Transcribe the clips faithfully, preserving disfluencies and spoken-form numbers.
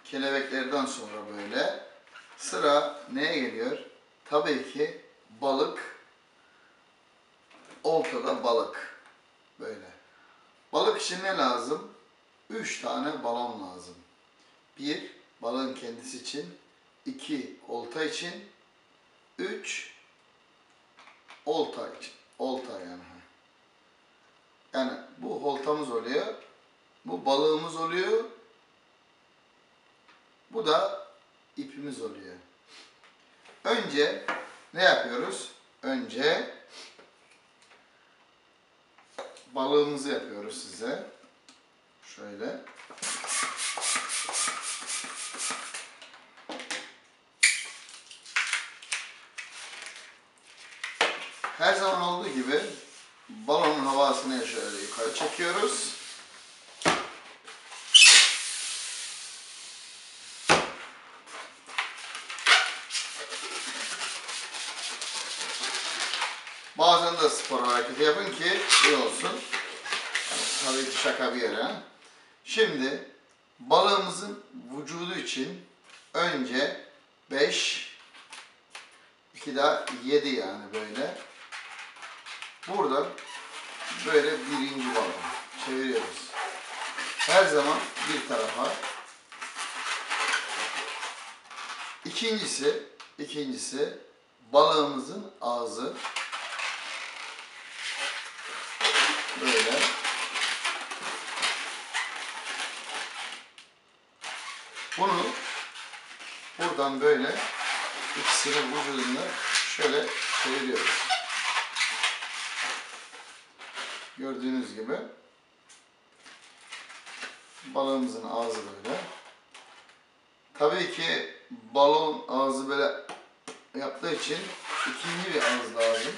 kelebeklerden sonra böyle sıra neye geliyor? Tabii ki balık, oltada balık. Böyle. Balık için ne lazım? Üç tane balon lazım. Bir, balığın kendisi için. İki, olta için. Üç, olta için. Olta yani. Yani bu oltamız oluyor. Bu balığımız oluyor. Bu da ipimiz oluyor. Önce ne yapıyoruz? Önce balığımızı yapıyoruz size. Şöyle. Her zaman olduğu gibi balonun havasını şöyle yukarı çekiyoruz. Bazen de spor hareketi yapın ki iyi olsun. Tabii ki şaka bir yere. Şimdi balığımızın vücudu için önce beş, iki daha yedi yani böyle. Burada böyle birinci balon çeviriyoruz. Her zaman bir tarafa. İkincisi, ikincisi balığımızın ağzı. Böyle. Bunu buradan böyle ikisinin vücudunu şöyle çeviriyoruz. Gördüğünüz gibi balığımızın ağzı böyle. Tabii ki balon ağzı böyle yaptığı için ikinci bir ağız lazım.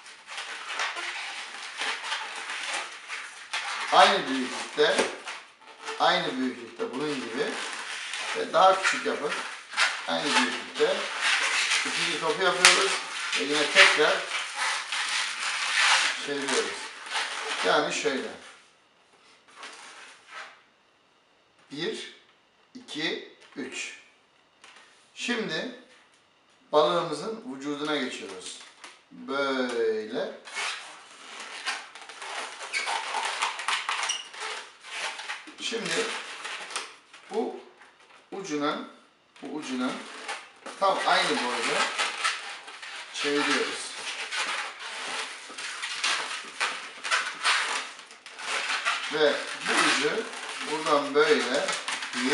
Aynı büyüklükte, aynı büyüklükte bunun gibi ve daha küçük yapın. Aynı büyüklükte ikinci topu yapıyoruz ve yine tekrar çeviriyoruz. Yani şöyle. Bir, iki, üç. Şimdi balığımızın vücuduna geçiyoruz. Böyle. Şimdi bu ucuna, bu ucuna tam aynı boyda çeviriyoruz. Ve bu ucu buradan böyle bir,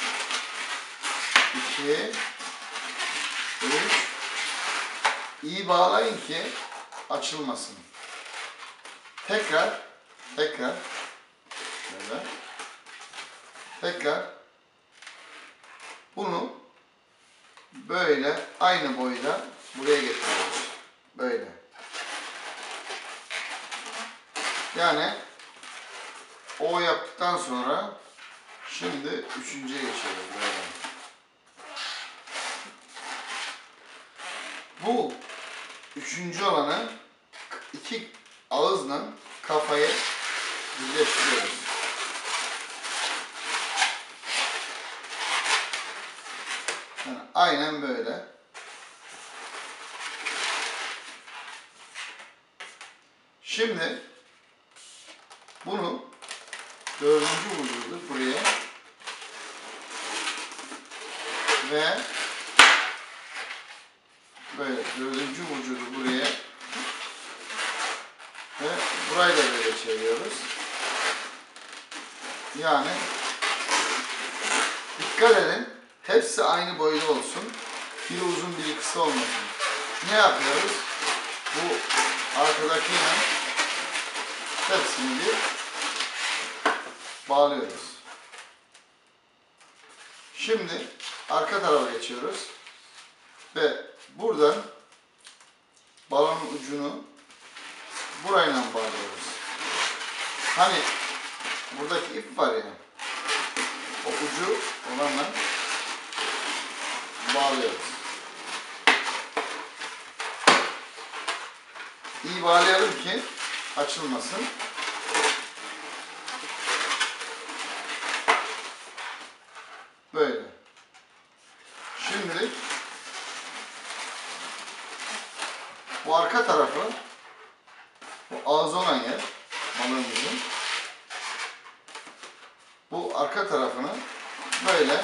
iki, üç, iyi bağlayın ki açılmasın. Tekrar, tekrar, böyle, tekrar bunu böyle aynı boyda buraya getiriyoruz. Böyle. Yani o yaptıktan sonra şimdi üçüncüye geçiyoruz böyle. Bu üçüncü olanı iki ağızla kafayı birleştiriyoruz. Yani aynen böyle. Şimdi bunu dördüncü vücudu buraya ve böyle dördüncü vücudu buraya ve burayı da böyle çeviriyoruz. Yani dikkat edin, hepsi aynı boyda olsun. Biri uzun, biri kısa olmasın. Ne yapıyoruz? Bu arkadakiyle hepsini bir bağlıyoruz. Şimdi arka tarafa geçiyoruz ve buradan balonun ucunu burayla bağlıyoruz. Hani buradaki ip var ya, o ucu olanla bağlıyoruz. İyi bağlayalım ki açılmasın. Böyle. Şimdilik bu arka tarafı, bu ağzı olan yer balığımızın, bu arka tarafını böyle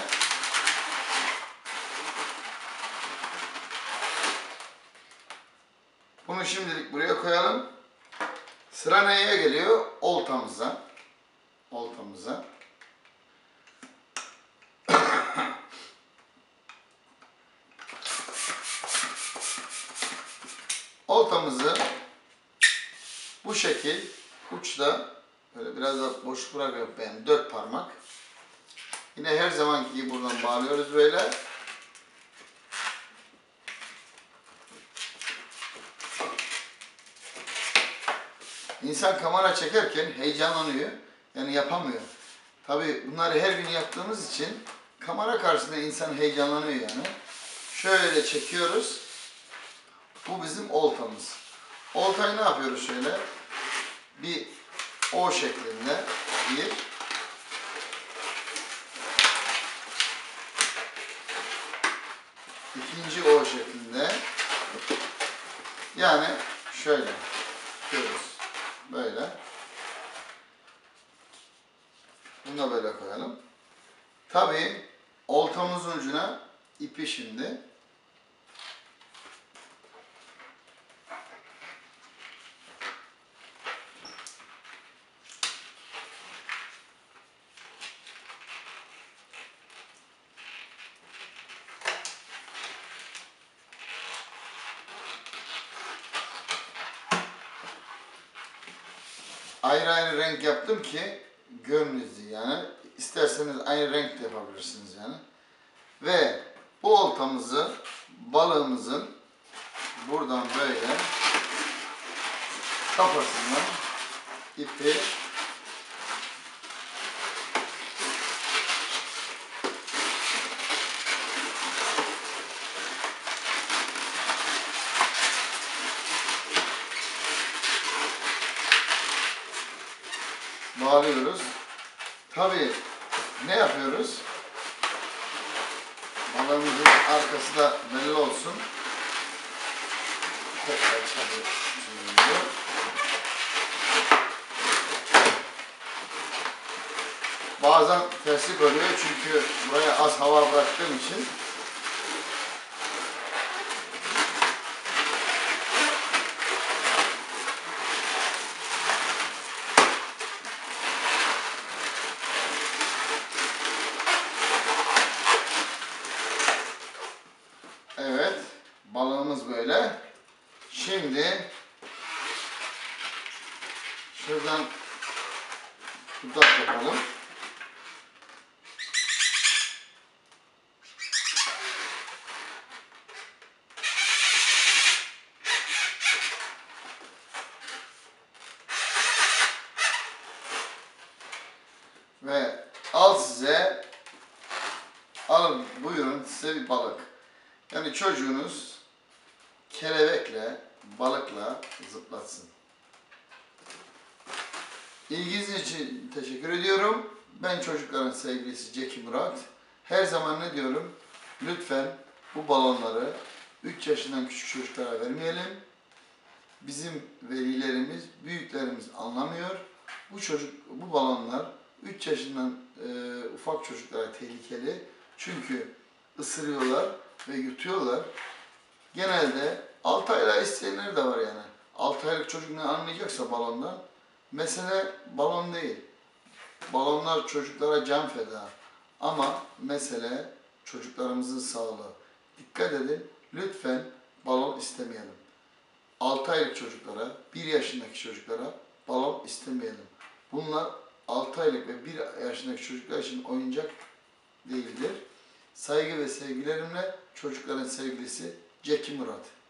bunu şimdilik buraya koyalım. Sıra neye geliyor? Oltamıza. Oltamıza. Oltamızı bu şekil uçta böyle biraz da boşluk bırakıp yani dört parmak. Yine her zamanki gibi buradan bağlıyoruz böyle. İnsan kamera çekerken heyecanlanıyor. Yani yapamıyor. Tabii bunları her gün yaptığımız için kamera karşısında insan heyecanlanıyor yani. Şöyle çekiyoruz. Bu bizim oltamız. Oltayı ne yapıyoruz şöyle? Bir O şeklinde bir ikinci O şeklinde yani şöyle tutuyoruz. Böyle. Bunu da böyle koyalım. Tabii oltamızın ucuna ipi şimdi ayrı ayrı renk yaptım ki görünüz yani. İsterseniz aynı renk de yapabilirsiniz yani. Ve bu oltamızı balığımızın buradan böyle kafasından ipi bağlıyoruz. Tabii ne yapıyoruz? Balığımızın arkası da belli olsun. Tekrar çalıyor. Bazen terslik oluyor çünkü buraya az hava bıraktığım için. Evet, balığımız böyle. Şimdi şuradan dudak yapalım. Ve al size, alın buyurun size bir balık. Yani çocuğunuz kelebekle, balıkla zıplatsın. İlginiz için teşekkür ediyorum. Ben çocukların sevgilisi Zeki Murat. Her zaman ne diyorum? Lütfen bu balonları üç yaşından küçük çocuklara vermeyelim. Bizim velilerimiz, büyüklerimiz anlamıyor. Bu çocuk, bu balonlar üç yaşından e, ufak çocuklara tehlikeli. Çünkü ısırıyorlar ve yutuyorlar. Genelde altı aylık isteyenler de var yani. altı aylık çocuk ne anlayacaksa balondan. Mesele balon değil. Balonlar çocuklara can feda. Ama mesele çocuklarımızın sağlığı. Dikkat edin, lütfen balon istemeyelim. altı aylık çocuklara, bir yaşındaki çocuklara balon istemeyelim. Bunlar altı aylık ve bir yaşındaki çocuklar için oyuncak değildir. Saygı ve sevgilerimle çocukların sevgilisi Zeki Murat.